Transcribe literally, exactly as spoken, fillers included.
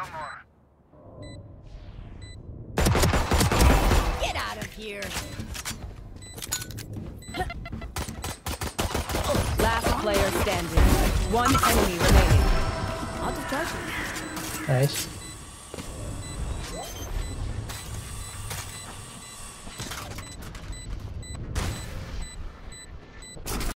Get out of here. Last player standing. One enemy remaining. I'll just charge you. Nice.